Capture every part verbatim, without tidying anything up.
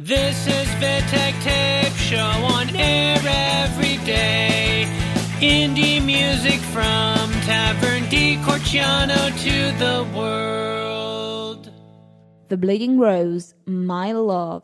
This is Vitek Tape Show on air every day. Indie music from Tavern di Corciano to the world. The Bleeding Rose, My Love.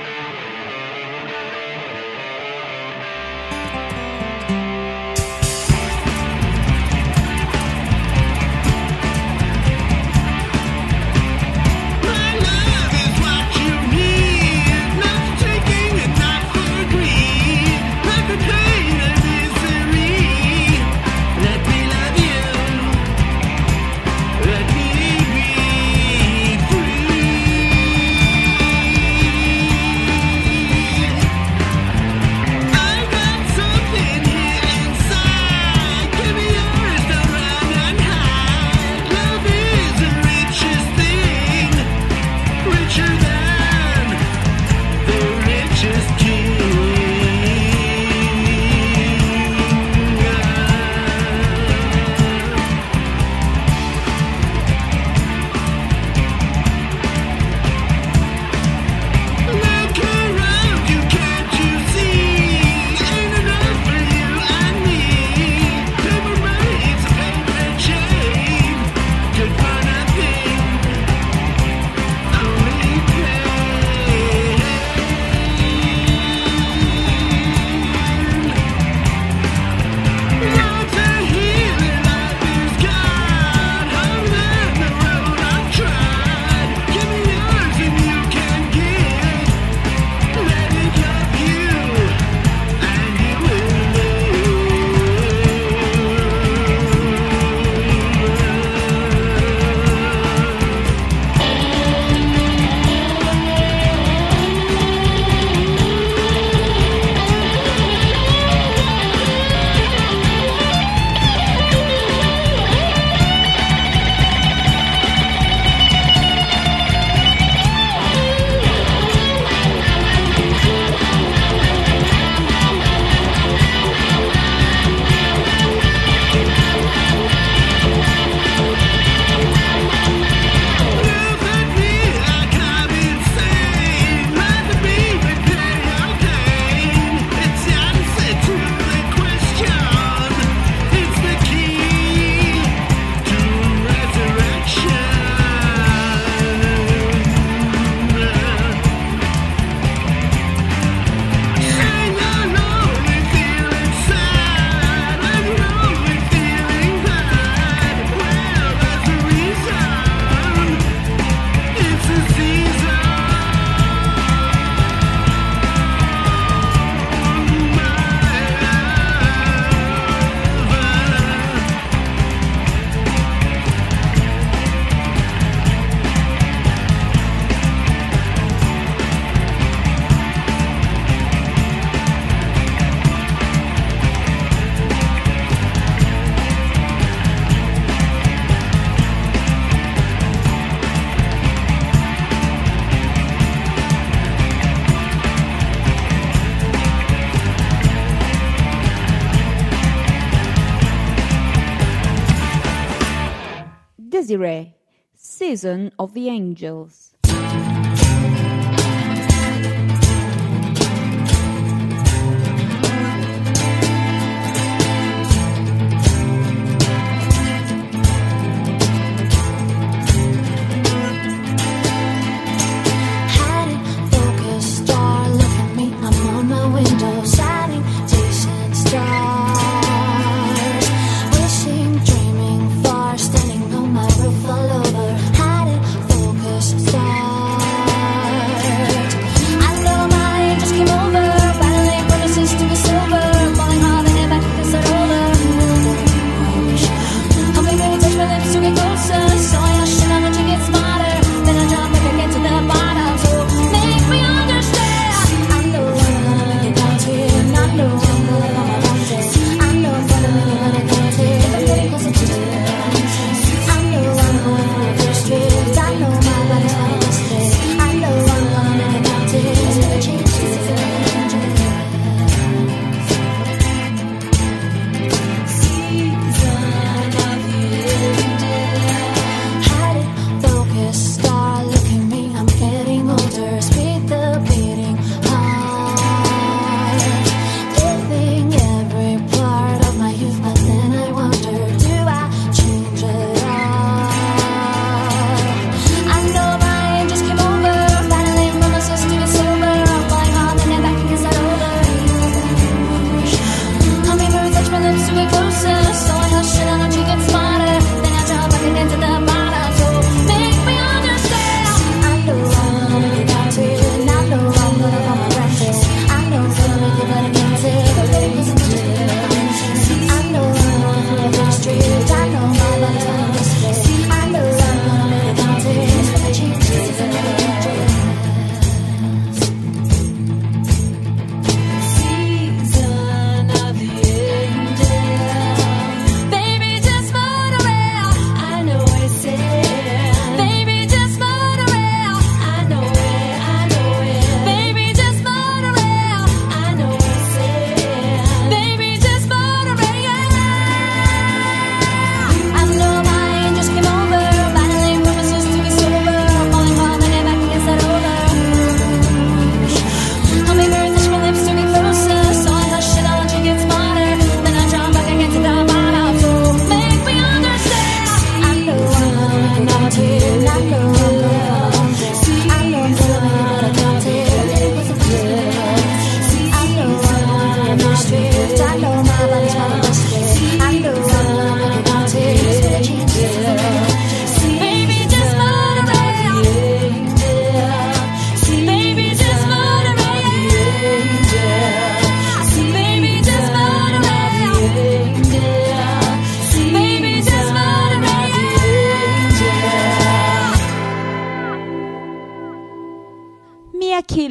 Desiree, Season of the Angels. Standing on my roof all over, hiding, focus, stars.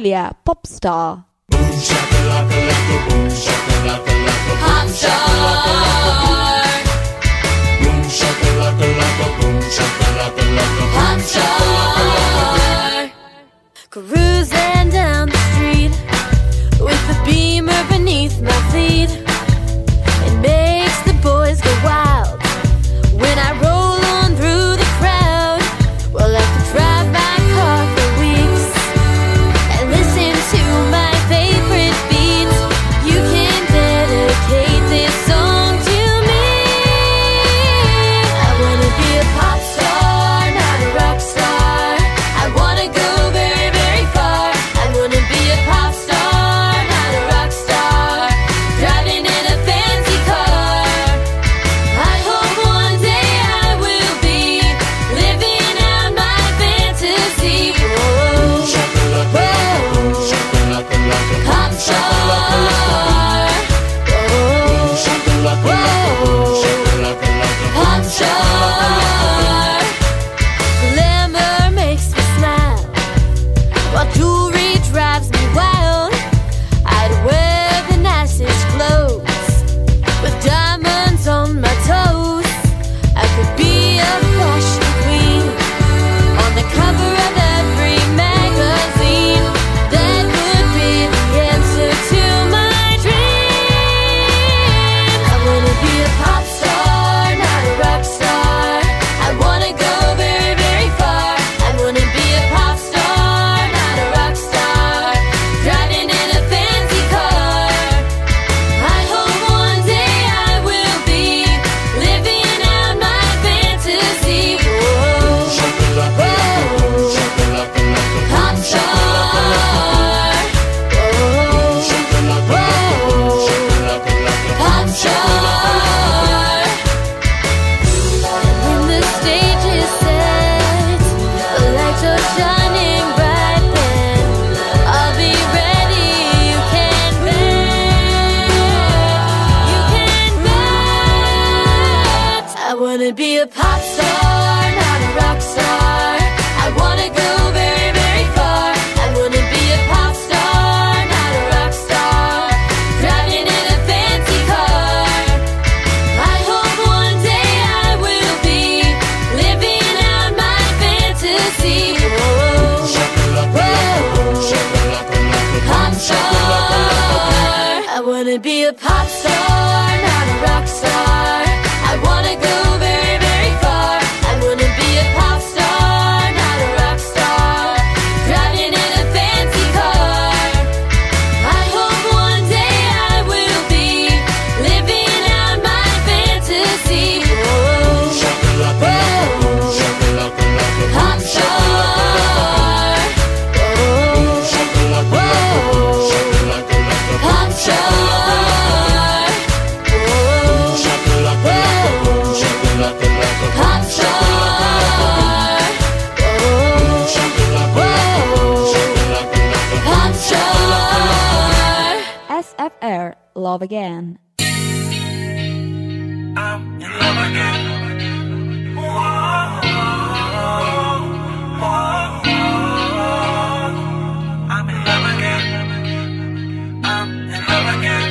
be a pop star. Boom shakalaka laka, boom shakalaka laka, Pop star. boom shakalaka laka, boom shakalaka laka, Pop star. Cruising down the street with the Beamer beneath my feet. It makes the boys go wild when I roll on through the crowd. Well, I could drive my car for weeks and listen to my favorite beats. You can dedicate this song to me. I wanna be a pop star, not a rock star. I wanna go very, very far. I wanna be a pop star, not a rock star. Driving in a fancy car. I hope one day I will be living out my fantasy. Whoa, shakalaka, boom shakalaka laka, pop star. Whoa, shakalaka laka, boom shakalaka laka, pop star. Glamour makes me smile while jewelry drives me wild. I'd wear the nicest clothes with diamonds on my toes. I could be a fashion queen on the cover of every magazine. That would be the answer to my dream. I wanna be a pop star, not a rock star. I wanna go very, very far. I wanna be a pop star, not a rock star. Driving in a fancy car. I hope one day I will be living out my fantasy. Whoa, shakalaka laka, boom shakalaka laka, pop star. Whoa, shakalaka laka, boom shakalaka laka, pop star. When the stage is set, the lights are shining bright, then I'll be ready. You can bet, you can bet. I wanna be a pop star, not a rock star. I wanna go very, very far. I wanna be a pop star, not a rock star. Driving in a fancy car. I hope one day I will be living out my fantasy. Whoa, shakalaka laka, boom shakalaka laka, pop star. I wanna be a pop star, not a rock star. I wanna go very, very far. I wanna be a pop star, not a rock star. Driving in a fancy car. I hope one day I will be living out my fantasy. Whoa, shakalaka laka, boom shakalaka laka, pop star. Whoa, shakalaka laka, boom shakalaka laka, pop star. Whoa, shakalaka laka, boom shakalaka laka, pop star. Whoa, shakalaka laka, boom shakalaka laka. pop star. S F R, Love Again. I'm in love again. Whoa, whoa, I'm in love again. I'm in love again.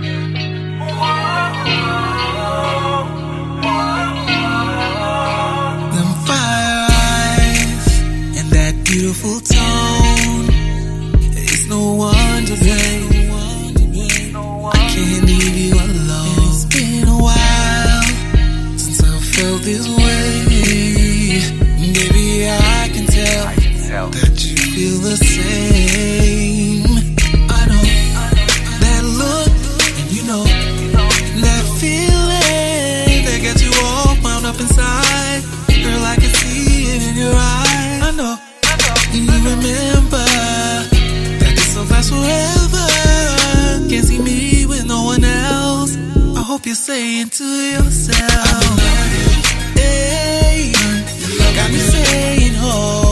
Them fire eyes and that beautiful tone. It's no one to blame. I can't leave you alone. It's been a while since I felt this way. Maybe I can tell that you feel the same. I know that look, and you know that feeling that gets you all wound up inside. Girl, I can see it in your eyes. I know, you remember that this will last forever. Can't see me with no one else. I hope you're saying to yourself, hey, got me saying, oh,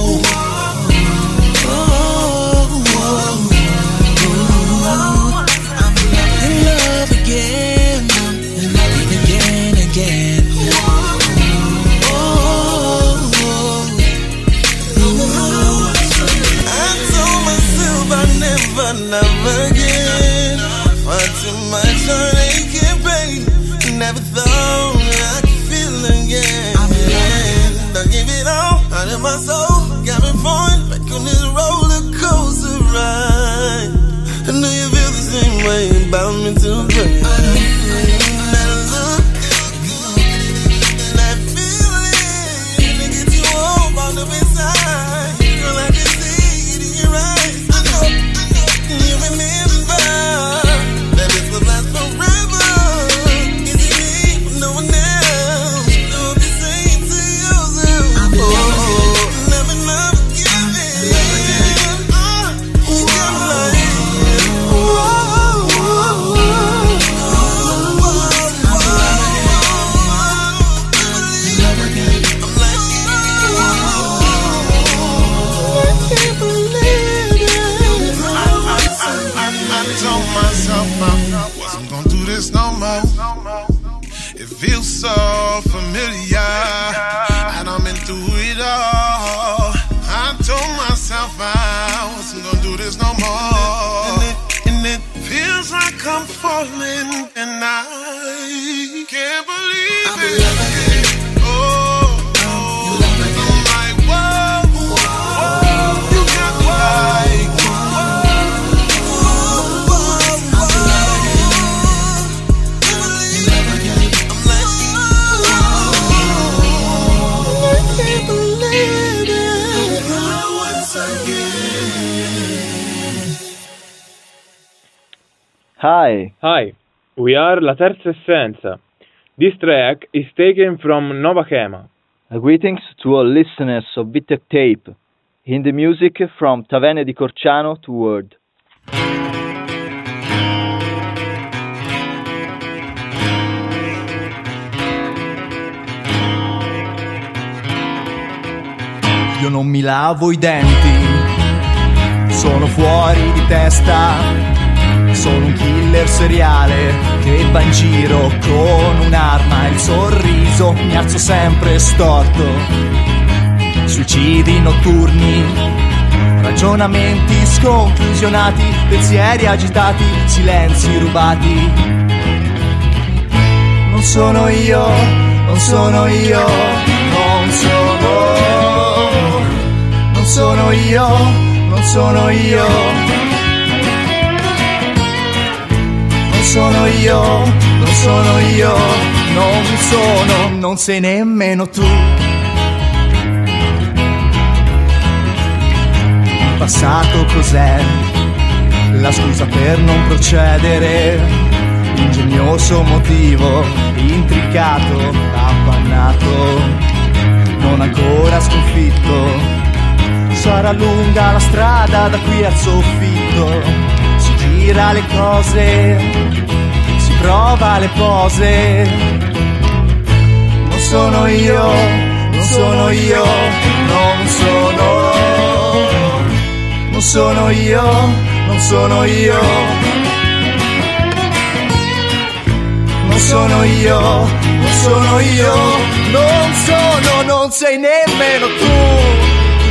oh, oh, oh. I'm in love again, and again, again. Oh, oh, oh. I told myself I never never, never again. Far too much heartache and pain. Never thought I could feel again. I gave it all out of my soul. Got me falling back on this roller coaster ride. I know you feel the same way about me too, but that look, that feeling, to get you all on the inside. Girl, I can see it in your eyes. I know, you remember that this will last forever. Is it me with no one else? Don't be saying to yourself, oh, never, never give it. Uh, you got me like, no more. It feels so familiar, and I'm into it all. I told myself I wasn't gonna do this no more, and it, and it feels like I'm falling, and I can't believe it. Oh, oh, I'm like, whoa, whoa, you got me like. Hi. Hi, we are La Terza Essenza. This track is taken from Nova Chema. Greetings to all listeners of Vitek Tape. In the music from Taverne di Corciano to Word. Io non mi lavo i denti, sono fuori di testa. Sono un killer seriale che va in giro con un'arma. Il sorriso mi alzo sempre storto. Suicidi notturni, ragionamenti sconclusionati, pensieri agitati, silenzi rubati. Non sono io, non sono io, non sono, non sono io, non sono io. Non sono io, non sono io, non sono, non sei nemmeno tu. Il passato cos'è? La scusa per non procedere. Ingegnoso motivo, intricato, appannato, non ancora sconfitto. Sarà lunga la strada da qui al soffitto. Si gira le cose, si prova le pose. Non sono io, non sono io, non sono, non sono io, non sono io, non sono io, non sono io, non sono, non sei nemmeno tu.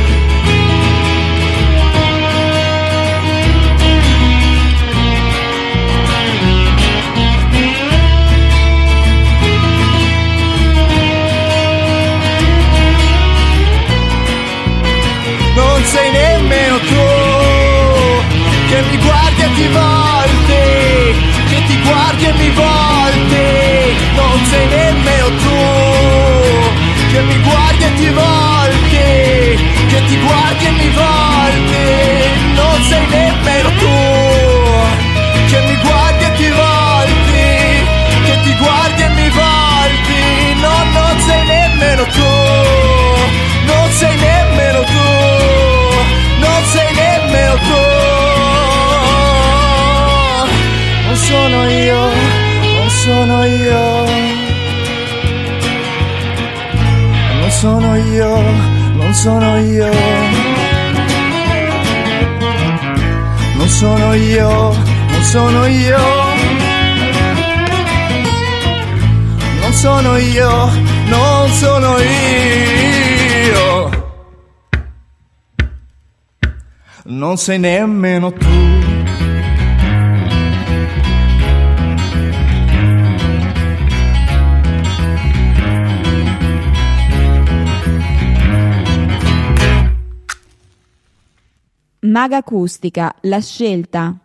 Non sei nemmeno tu, che mi guardi e ti volti, che ti guardi e mi volti. Non sei nemmeno tu, che mi guardi e ti volti, che ti guardi e mi volti. Non sei nemmeno tu, che mi guardi e ti volti, che ti guardi e mi volti. No, non sei nemmeno tu, non sei nemmeno tu, non sei nemmeno tu. Non sono io, non sono io, non sono io, non sono io, non sono io, non sono io, non sono io, non sono io. Non sei nemmeno tu. Maga Acustica, La Scelta.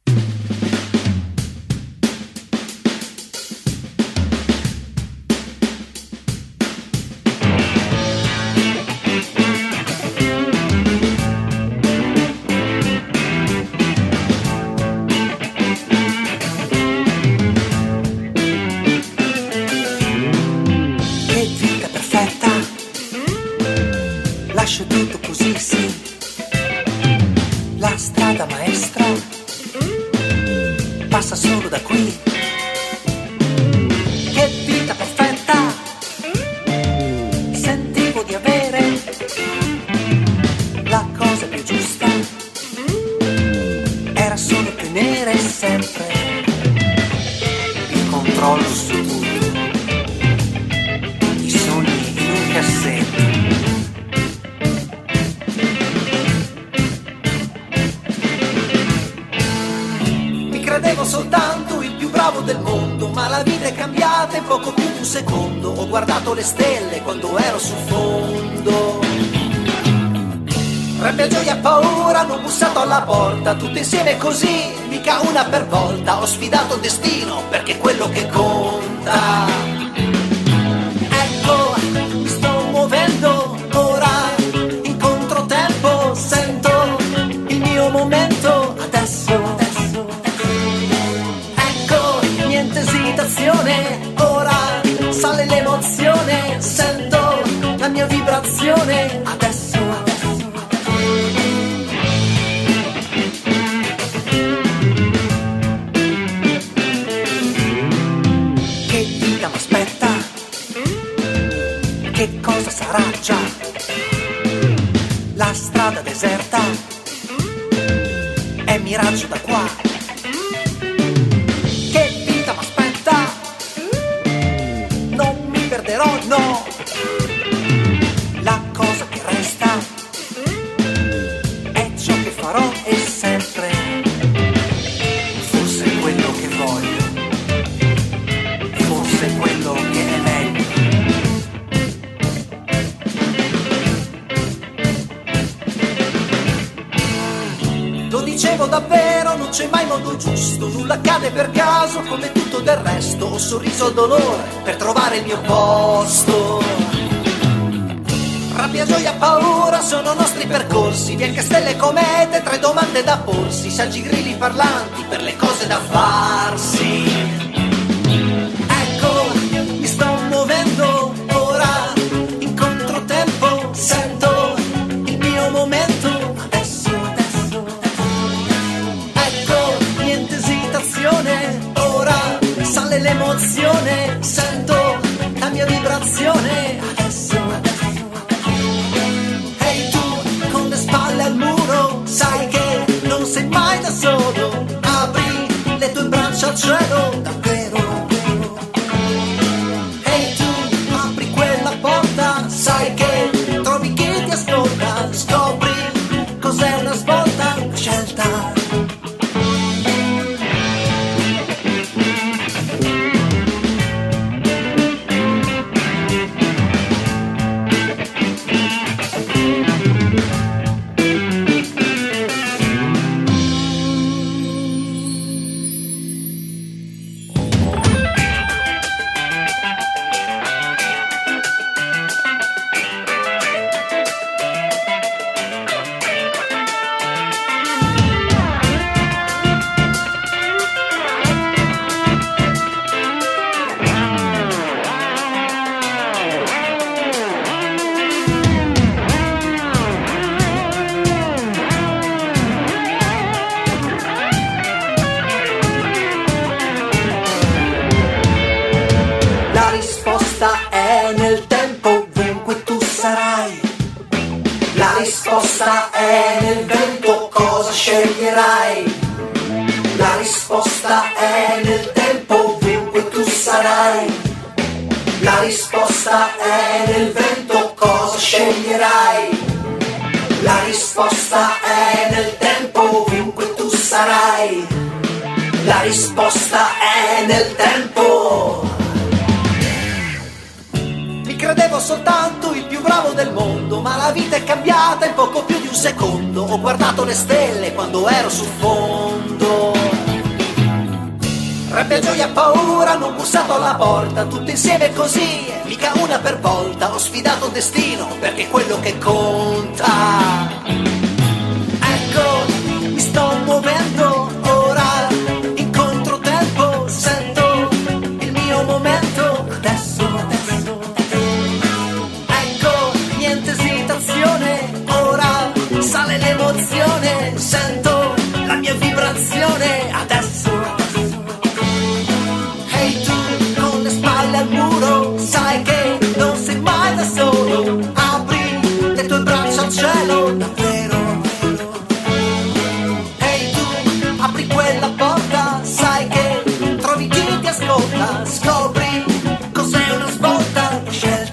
Lascio tutto così, sì, la strada maestra passa solo da qui. Che vita perfetta sentivo di avere, la cosa più giusta era solo tenere sempre il controllo su tutto, i sogni in un cassetto. Credevo soltanto il più bravo del mondo, ma la vita è cambiata in poco più di un secondo. Ho guardato le stelle quando ero sul fondo. Rabbia, gioia, paura, hanno bussato alla porta, tutte insieme così, mica una per volta. Ho sfidato il destino perché è quello che conta. Ecco, mi sto muovendo ora, in controtempo, sento il mio momento adesso. Niente esitazione, ora sale l'emozione, sento la mia vibrazione, adesso, adesso. Che vita m'aspetta, che cosa sarà già, la strada deserta, è miraggio da qua. Perderò, no, la cosa che resta è ciò che farò e sempre, forse è quello che voglio, forse è quello che è meglio. Lo dicevo davvero, non c'è mai modo giusto, nulla accade per caso come tutto del resto. Ho sorriso al dolore per trovare il mio posto. Rabbia, gioia, paura sono nostri percorsi, bianche stelle e comete, tre domande da porsi, saggi grilli parlanti per le cose da farsi. Ecco, mi sto muovendo ora, in controtempo, sento il mio momento, adesso, adesso, ecco, niente esitazione, ora sale l'emozione, sento la mia vibrazione, adesso, adesso. Ehi tu, con le spalle al muro, sai che non sei mai da solo, apri le tue braccia al cielo, davvero, davvero. Ehi tu, apri quella porta, sai che trovi chi ti ascolta, scopri cos'è una svolta, una scelta. risposta è nel vento, cosa sceglierai? La risposta è nel tempo, ovunque tu sarai. La risposta è nel vento, cosa sceglierai? La risposta è nel tempo, ovunque tu sarai. La risposta è nel tempo. credevo soltanto il più bravo del mondo, ma la vita è cambiata in poco più di un secondo. Ho guardato le stelle quando ero sul fondo. Rabbia, gioia, paura, hanno bussato alla porta, tutte insieme così, mica una per volta. Ho sfidato il destino, perché è quello che conta. Ecco, mi sto muovendo, ora in controtempo, sento il mio momento. Adesso, adesso, ecco, niente esitazione, ora sale l'emozione, sento la mia vibrazione. Adesso, con le spalle al muro, sai che non sei mai da solo. Apri le tue braccia al cielo, davvero. Ehi tu, apri quella porta, sai che trovi chi ti ascolta. Scopri cos'è una svolta di scelta.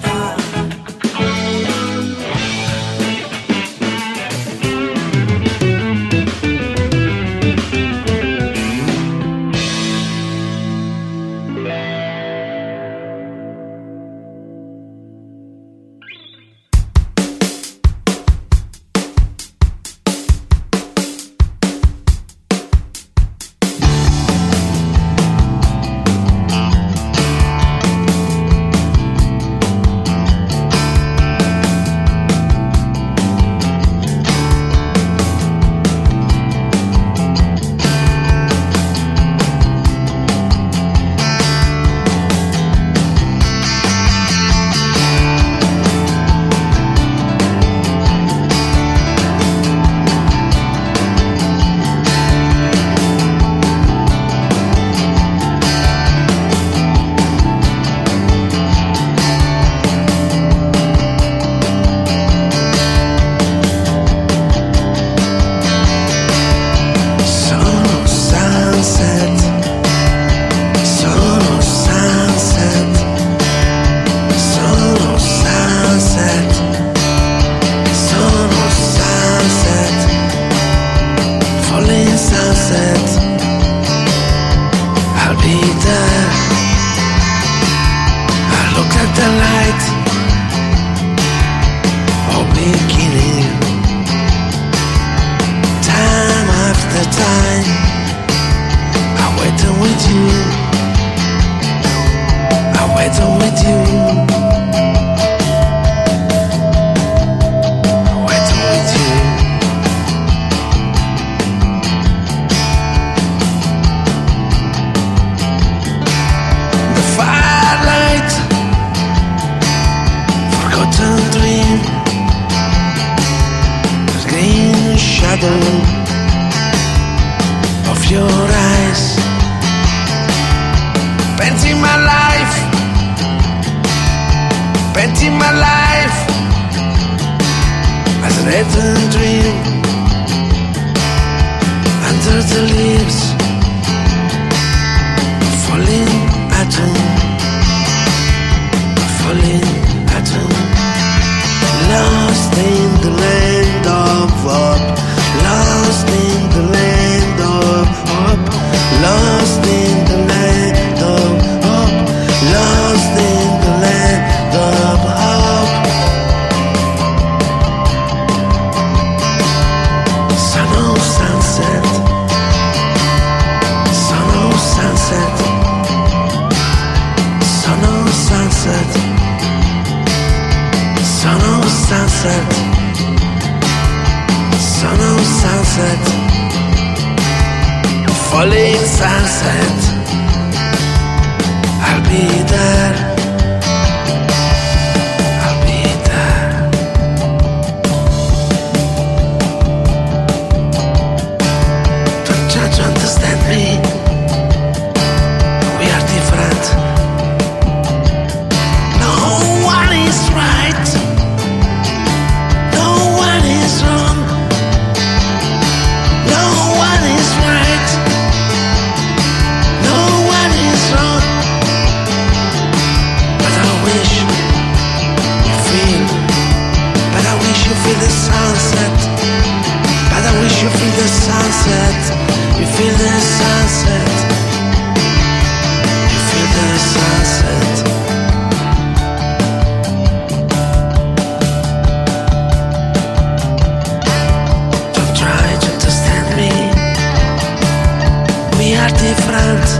are different.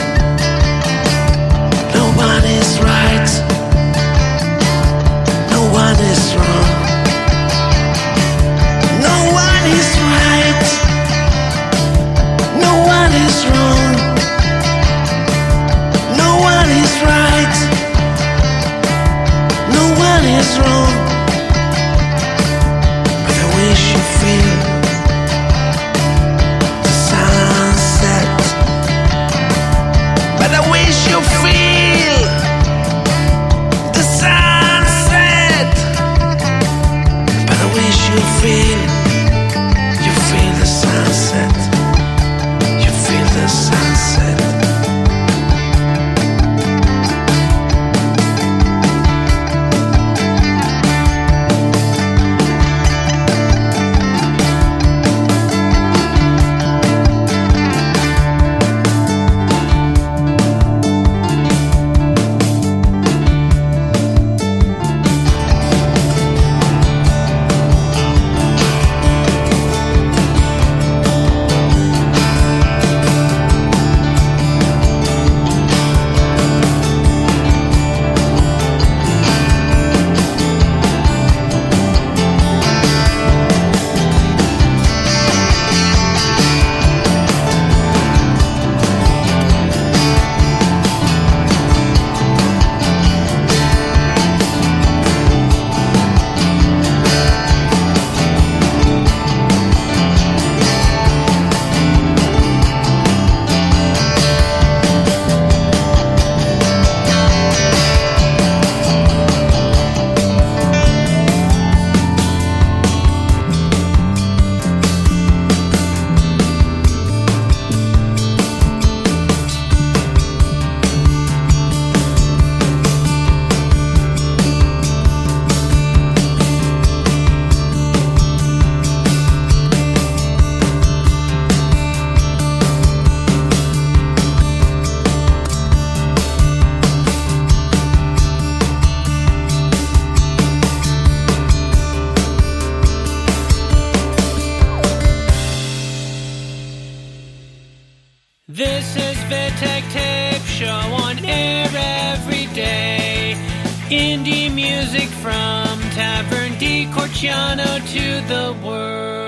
No one is right. No one is wrong. No one is right. No one is wrong. No one is right. No one is wrong. But I wish you feel the sunset. But I wish you feel the sunset. But I wish you feel, you feel the sunset. You feel the sunset. This is Vitek Tape Show on air every day. Indie music from Tavern di Corciano to the world.